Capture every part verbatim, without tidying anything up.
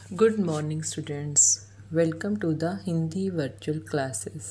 Good morning students. Welcome to the Hindi virtual classes.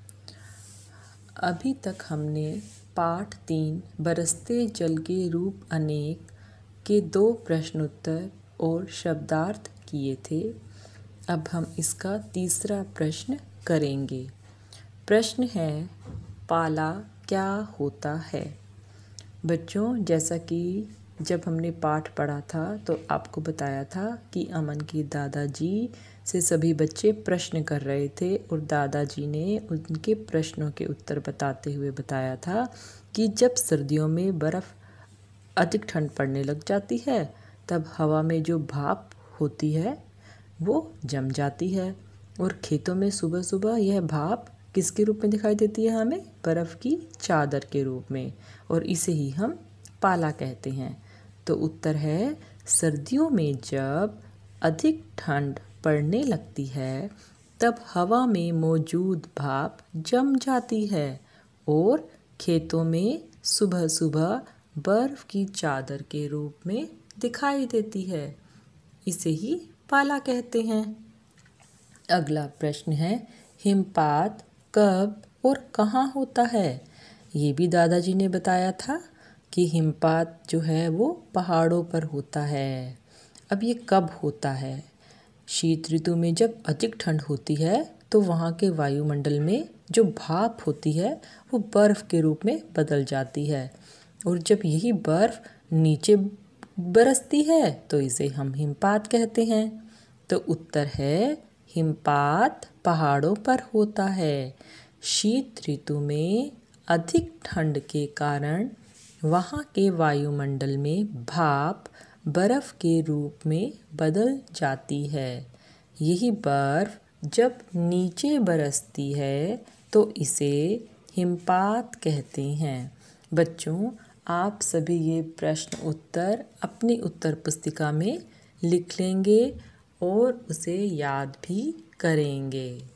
अभी तक हमने पाठ तीन बरसते जल के रूप अनेक के दो प्रश्नोत्तर और शब्दार्थ किए थे। अब हम इसका तीसरा प्रश्न करेंगे। प्रश्न है, पाला क्या होता है? बच्चों, जैसा कि जब हमने पाठ पढ़ा था तो आपको बताया था कि अमन के दादाजी से सभी बच्चे प्रश्न कर रहे थे और दादाजी ने उनके प्रश्नों के उत्तर बताते हुए बताया था कि जब सर्दियों में बर्फ़ अधिक ठंड पड़ने लग जाती है तब हवा में जो भाप होती है वो जम जाती है और खेतों में सुबह सुबह यह भाप किसके रूप में दिखाई देती है? हमें बर्फ़ की चादर के रूप में, और इसे ही हम पाला कहते हैं। तो उत्तर है, सर्दियों में जब अधिक ठंड पड़ने लगती है तब हवा में मौजूद भाप जम जाती है और खेतों में सुबह सुबह बर्फ़ की चादर के रूप में दिखाई देती है। इसे ही पाला कहते हैं। अगला प्रश्न है, हिमपात कब और कहाँ होता है? ये भी दादाजी ने बताया था कि हिमपात जो है वो पहाड़ों पर होता है। अब ये कब होता है? शीत ऋतु में जब अधिक ठंड होती है तो वहाँ के वायुमंडल में जो भाप होती है वो बर्फ़ के रूप में बदल जाती है, और जब यही बर्फ़ नीचे बरसती है तो इसे हम हिमपात कहते हैं। तो उत्तर है, हिमपात पहाड़ों पर होता है। शीत ऋतु में अधिक ठंड के कारण वहाँ के वायुमंडल में भाप बर्फ़ के रूप में बदल जाती है। यही बर्फ़ जब नीचे बरसती है तो इसे हिमपात कहते हैं। बच्चों, आप सभी ये प्रश्न उत्तर अपनी उत्तर पुस्तिका में लिख लेंगे और उसे याद भी करेंगे।